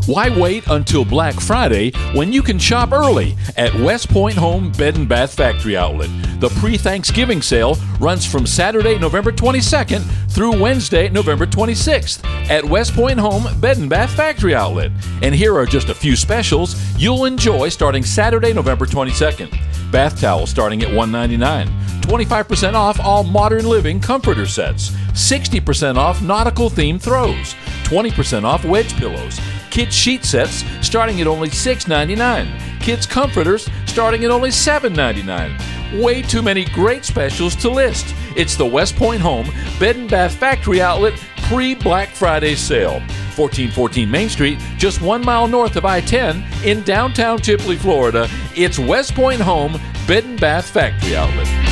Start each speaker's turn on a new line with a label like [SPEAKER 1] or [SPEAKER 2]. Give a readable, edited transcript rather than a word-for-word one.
[SPEAKER 1] Why wait until Black Friday when you can shop early at West Point Home Bed & Bath Factory Outlet? The pre-Thanksgiving sale runs from Saturday, November 22nd through Wednesday, November 26th at West Point Home Bed & Bath Factory Outlet. And here are just a few specials you'll enjoy starting Saturday, November 22nd. Bath towels starting at $1.99. 25% off all Modern Living comforter sets. 60% off nautical themed throws. 20% off wedge pillows. Kids sheet sets starting at only $6.99. Kids comforters starting at only $7.99. Way too many great specials to list. It's the West Point Home Bed & Bath Factory Outlet pre-Black Friday sale. 1414 Main Street, just 1 mile north of I-10 in downtown Chipley, Florida. It's West Point Home Bed & Bath Factory Outlet.